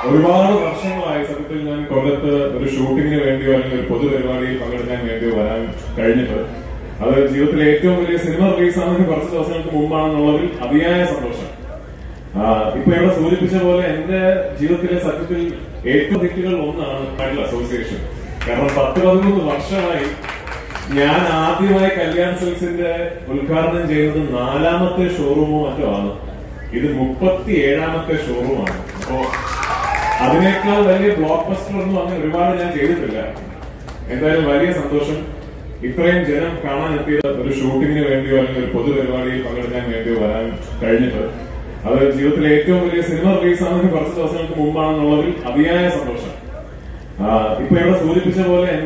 ഒരുപാട് വർഷങ്ങളായി സത്യത്തിൽ ഞാൻ കൊല്ലത്ത് ഒരു ഷൂട്ടിങ്ങിന് വേണ്ടിയോ അല്ലെങ്കിൽ ഒരു പൊതുപരിപാടിയിൽ പങ്കെടുക്കാൻ വേണ്ടിയോ വരാൻ കഴിഞ്ഞിട്ട് അത് ജീവിതത്തിലെ ഏറ്റവും വലിയ സിനിമ റിലീസാണെന്ന് കുറച്ച് ദിവസങ്ങൾക്ക് മുമ്പാണെന്നുള്ളതിൽ അതിയായ സന്തോഷം. ഇപ്പൊ ഇവിടെ സൂചിപ്പിച്ച പോലെ എന്റെ ജീവിതത്തിലെ സത്യത്തിൽ ഏറ്റവും തെറ്റുകൾ ഒന്നാണ് ടൈറ്റിൽ അസോസിയേഷൻ. കാരണം 10-13 വർഷമായി ഞാൻ ആദ്യമായി കല്യാൺ സിൽക്സിന്റെ ഉദ്ഘാടനം ചെയ്യുന്നത് 4ാമത്തെ ഷോറൂമോ മറ്റോ ആണ്. ഇത് 37ാമത്തെ ഷോറൂമാണ്. അപ്പോ അതിനേക്കാൾ വലിയ ബ്ലോക്ക് ബസ്റ്റർ ഒന്നും അങ്ങനെ ഒരുപാട് ഞാൻ ചെയ്തിട്ടില്ല. എന്തായാലും വലിയ സന്തോഷം. ഇത്രയും ജനം കാണാനെത്തിയത് ഒരു ഷൂട്ടിങ്ങിന് വേണ്ടിയോ അല്ലെങ്കിൽ ഒരു പൊതുപരിപാടിയിൽ പങ്കെടുക്കാൻ വേണ്ടിയോ വരാൻ കഴിഞ്ഞിട്ട് അത് ജീവിതത്തിലെ ഏറ്റവും വലിയ സിനിമ റിലീസാണെന്ന് കുറച്ച് ദിവസങ്ങൾക്ക് മുമ്പാണെന്നുള്ളതിൽ അതിയായ സന്തോഷം. ഇപ്പൊ ഇവിടെ സൂചിപ്പിച്ച പോലെ